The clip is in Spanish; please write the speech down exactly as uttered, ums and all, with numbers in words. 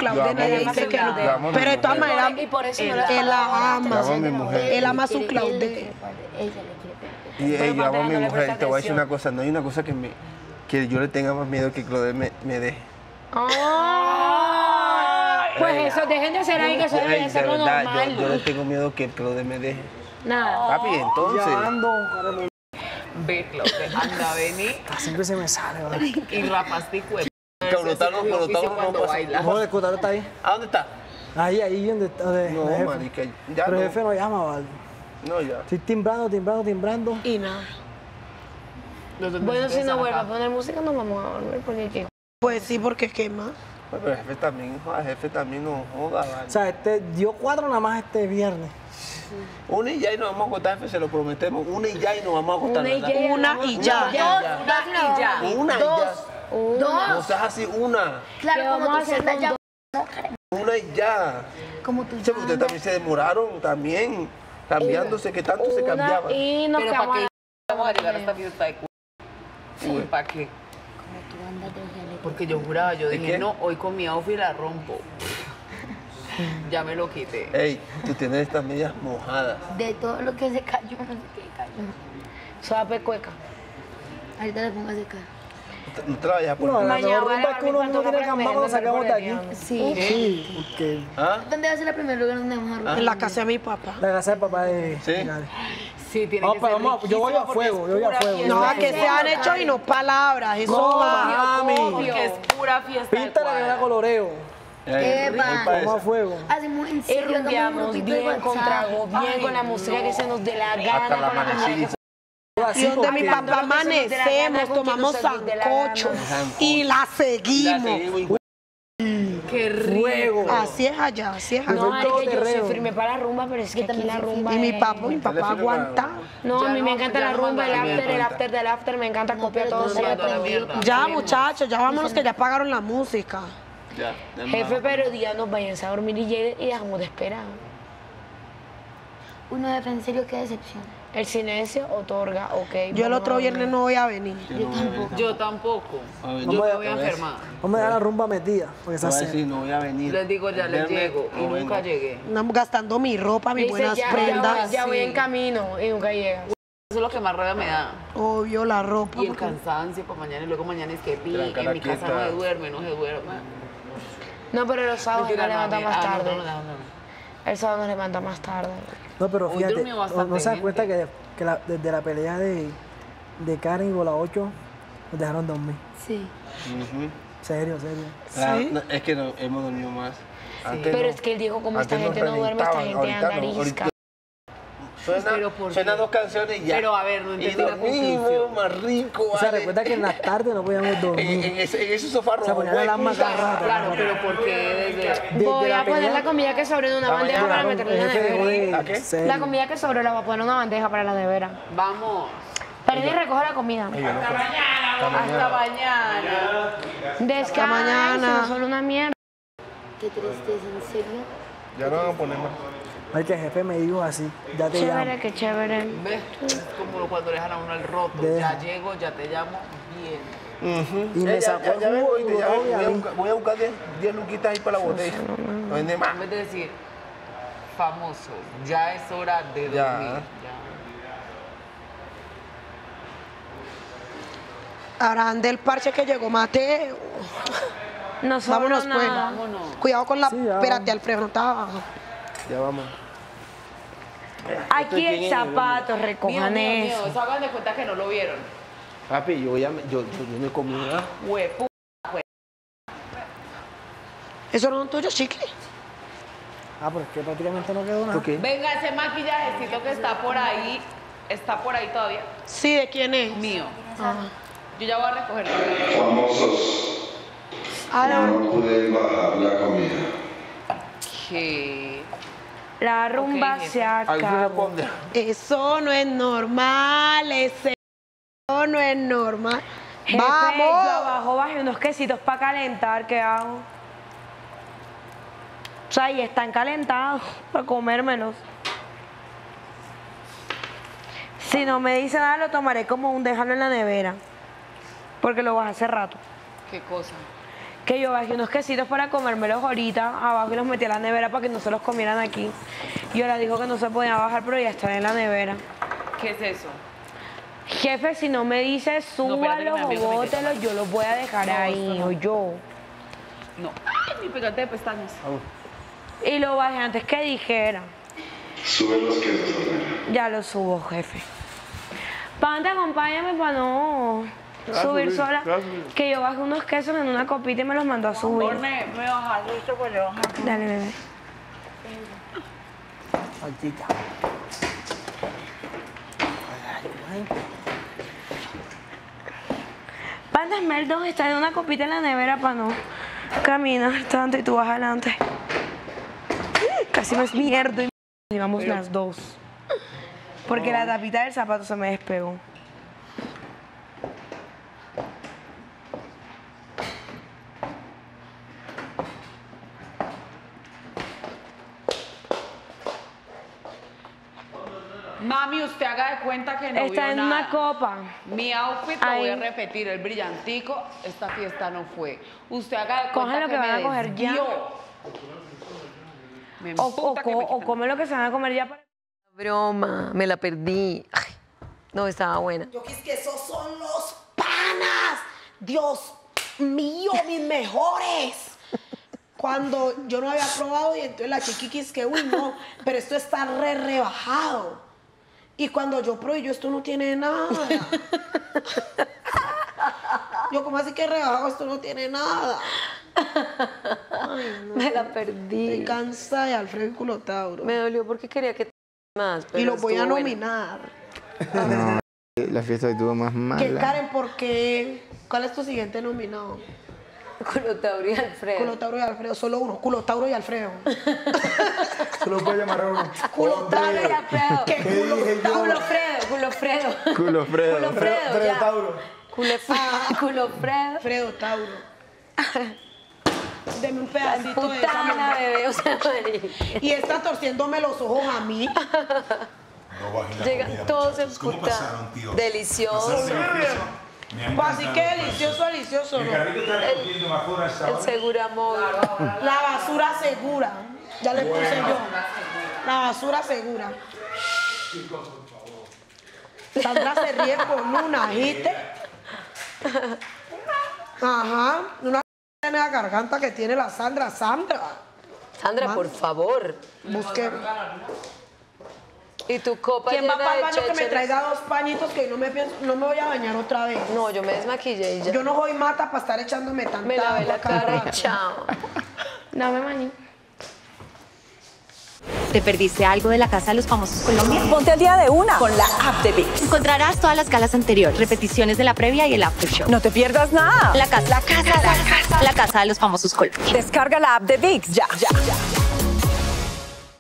Claude, nadie dice que no. Pero de todas maneras, él la ama. Él ama a su Claude. Y hey, yo amo a mi mujer. Te voy a decir una cosa. No hay una cosa que, me, que yo le tenga más miedo que Claude me, me deje. Pues eso, dejen de hacer ahí que eso debe ser lo normal. Yo, yo le tengo miedo que Claude me deje. Nada. Papi, entonces. Ya ando. Ve, Claude, anda, vení. Siempre se me sale, ¿vale? Y rapastico de Cabrotano, cabrotano no pasa. No, el cotado está ahí. ¿A dónde está? Ahí, ahí donde está. De, No, la jefe. marica, ya Pero el no. jefe no llama, ¿vale? No, ya. Estoy timbrando, timbrando, timbrando. Y nada. Bueno, si no vuelve a poner música, nos vamos a volver porque ¿qué? Pues sí, porque quema. Pero el jefe también, el jefe también nos joda, ¿vale? O sea, este dio cuatro nada más este viernes. Una y ya y nos vamos a acostar, jefe, se lo prometemos. Una y ya y nos vamos a acostar. Una y ¿verdad? ya. Una y ya. Dos y ya. Una y ya. Una. No seas así, una. Claro, Como vamos a tú hacer sientas con ya, dos. Una y ya. como tú Sí, porque ustedes también se demoraron, también. Cambiándose, que tanto se Una cambiaba. y nos Pero ¿para quedamos qué vamos a llegar a esta fiesta de cu... Sí. ¿Para qué? como tú andas de ojete. Porque yo juraba, yo ¿De dije, qué? no, hoy con mi outfit la rompo. Ya me lo quité. Ey, tú tienes estas medias mojadas. De todo lo que se cayó, no sé qué cayó. suave cueca. Ahorita le pongo a secar. No te la vayas a poner. No, la Mañana mejor voy a rumba es que uno lavar no mi tiene pantalón cambado cuando para que me sacamos de den aquí. Sí. Sí, porque ¿Ah? ¿Dónde va a ser el primer lugar donde vamos a robar? En la casa de mi papá. la casa del papá de... Sí. Dale. Sí, tiene No, que pero ser vamos, yo voy a riquísima porque fuego, es yo voy a pura fuego. fiesta. No, que se han hecho y no palabras. Eso No, va. mami. Porque es pura fiesta de Píntala que me da cuadra. coloreo. Ey, Epa. ey, pa' Vamos a esa. fuego. Hacemos en Y serio, hagamos un rumbeamos grupito de bien, con WhatsApp. trago, bien, con la música que se nos dé la gana. Hasta la con la amanecida. música Y donde mi Hablando papá lo que se nos dé la gana, amanecemos, con tomamos quien nos dé la gana. sancocho y la La seguimos. seguimos igual. Qué rico. Fuego. Así es allá, así es allá. No, es que yo soy terreno. firme para la rumba, pero es que aquí la rumba Y mi es- papá, mi papá aguanta. No, a Ya mí no, me encanta ya la no rumba, el manda la after, el mierda. after del after, me encanta copiar todo. pero se no lo se la aprendí. mierda. Ya, muchachos, ya vámonos que ya pagaron la música. Ya, ya Jefe, no. pero díganos, váyanse a dormir y, lleguen y dejamos de esperar. Uno jefe, en serio, qué decepción. El silencio otorga, ok. Yo el vamos otro a viernes dormir. no voy a venir. Yo tampoco. Yo tampoco. A ver, Yo yo- me voy a a ver. enfermar. Vamos a dar la rumba metida, porque se Te voy a hace. decir, no voy a venir. Les digo, ya El les viernes llego y no nunca vengo. llegué. Andamos gastando mi ropa, mis Dice, buenas ya, prendas. Ya, ya voy Sí. en camino y nunca llega. Eso es lo que más rabia me da. Obvio, la ropa. Y el porque- cansancio para mañana y luego mañana es que pi, La en cara mi casa quieta. no se duerme, no se duerme. No, pero los sábados Mentira, nos levanta mami. más Ah, no, tarde. no, no, no, no. El sábado nos levanta más tarde. No, pero Hoy fíjate, durmió no, bastante no se dan gente. cuenta que, que la- desde la pelea de, de Karen y Bola ocho nos dejaron dormir. Sí. Ujú. Serio, serio. Ah, Sí. no, es que no, hemos dormido más. Antes Pero no. es que él dijo, como esta Antes nos gente no duerme, esta reventaban, gente ahorita anda no, arisca. ahorita- Suena, Pero ¿por suena qué? dos canciones y ya. Pero, a ver, no y entendí la dormimos conclusión. más rico. O sea, vale. recuerda que en las tardes no podíamos en, en dormir. ese, en ese sofá rojo. Se ponían güey, alarmas cada rato. Claro, pero ¿por qué desde...? Desde Voy la a poner pelea- la comida que sobró en una La bandeja mañana, para meterla en la el jefe dejó nevera. de- ¿A qué? serio. La comida que sobró la voy a poner en una bandeja para la nevera. Vamos. Perdí y recoge la comida. Ay, yo no puedo. Hasta mañana. Descansa, mañana. solo una mierda. Qué tristeza, en serio. Ya no van a poner más. Ay, que el jefe me dijo así, ya te llamo. Chévere, qué chévere. ¿Ves? Es como cuando le dejan a uno el roto. Deja. Ya llego, ya te llamo bien. Y me Eh, ya, sacó ya, el ya vengo, jugo oíste, ya duro, vengo. y a Voy a mí. buscar- Voy a buscar diez luquitas ahí para la botella. No vende más. En vez de decir, famoso, ya es hora de dormir. Ya. Ya. Harán del parche que llegó Mateo. No sobró Vámonos pues. nada. Vámonos. Cuidado con la... Sí, ya Espérate, vamos. Alfredo, no está abajo. Ya vamos. Aquí Estoy el bien, zapato, Mío, recojan mío, mío, eso. eso hagan de cuenta que no lo vieron. Papi, yo ya me, yo, yo, yo me comí una. Huepu. ¿Eso no es tuyo, chicle? Ah, pero es que prácticamente no quedó nada. ¿Por qué? Venga, ese maquillajecito que está por ahí, está por ahí todavía. Sí, ¿de quién es? Mío. Ah. Yo ya voy a recogerlo. Famosos, Ah, no. no pude bajar la comida. ¿Qué? La rumba Ok, jefe. se Ahí se acabó. responde. Eso no es normal, ese... Eso no es normal. Jefe, yo ¡Vamos! abajo bajé unos quesitos para calentar, ¿qué hago? O sea, y están calentados para comérmelos. Si no me dice nada, lo tomaré como un déjalo en la nevera. Porque lo vas a hacer rato. ¿Qué cosa? que yo bajé unos quesitos para comérmelos ahorita abajo y los metí a la nevera para que no se los comieran aquí. Y ahora dijo que no se podía bajar, pero ya están en la nevera. ¿Qué es eso? Jefe, si no me dice súbalos o bótelos, yo los voy a dejar No, ahí, no. o yo. No. Ay, mi pegante de pestañas. Y lo bajé antes que dijera. Sube los quesos, Ornella. Ya lo subo, jefe. Panda, acompáñame para no subir subir, sola. te vas a subir. Que yo bajé unos quesos en una copita y me los mandó a subir. Orne, me bajas esto pues le bajas. Dale, bebé. Salchicha. Panda, Esmel dos está en una copita en la nevera para no caminar tanto y tú vas adelante. Casi me mierda y vamos las dos. Porque la tapita del zapato se me despegó. Mami, usted haga de cuenta que no Está vio en nada. una copa. Mi outfit lo voy a Ahí. repetir, el brillantico, esta fiesta no fue. Usted haga de cuenta Cojan lo que me van a coger ya. desvió. Me O, o, emputa que co- me o quitan. come lo que se van a comer ya para... Broma, me la perdí. Ay, no, estaba buena. Yo quis que esos son los panas. Dios mío, mis mejores. Cuando yo no había probado y entonces la chiquiquis que, uy, no, pero esto está re rebajado. Y cuando yo probé, yo esto no tiene nada. Yo, ¿cómo así que rebajado? Esto no tiene nada. Ay, no. Me la Estoy perdí. cansada de Alfredo y Culotauro. Me dolió porque quería que más. Pero Y los voy a estuvo buena. nominar. No, la fiesta estuvo más Que mala. Karen, ¿por qué? ¿Cuál es tu siguiente nominado? Culotauro y Alfredo. Culotauro y Alfredo, solo uno. Culotauro y Alfredo. Solo puede llamar a uno. Culotauro y Alfredo. ¿Qué ¿Qué dije yo? Culotauro? Culofredo, Culofredo. Culo Fredo. Culofredo, Fredo ya. Tauro. Culofredo. Culofredo. Alfredo Tauro. Deme un pedacito de esa Putana, mamá. bebé, o sea, marica. Y está torciéndome los ojos a mí. No bajen la Llegan comida, todos en muchachos. ¿Cómo puta. pasaron, tío? Delicioso. ¿Pasaron delicioso? Me han Pues así que encantado, delicioso, delicioso, El ¿no? carrito está recogiendo basura hasta El ahora. segura móvil. La basura segura. Ya le puse yo. La basura segura. Sandra se ríe con una, ¿viste? Ajá. Una en la garganta que tiene la Sandra. Sandra. Sandra, por favor. Busque. ¿Y tu copa ¿Quién va llena para el de baño que me chécheres? traiga dos pañitos que no me, pienso- no me voy a bañar otra vez? No, yo me desmaquillé y ya. Yo no soy mata para estar echándome tanta Me lavé la agua cada cara y rato. chao. No me bañé. ¿Te perdiste algo de la Casa de los Famosos Colombia? Ponte al día de una con la app de ViX. Encontrarás todas las galas anteriores, repeticiones de la previa y el after show. No te pierdas nada. La casa, la casa, la casa, la Casa de los Famosos Colombia. Descarga la app de ViX ya, ya, ya.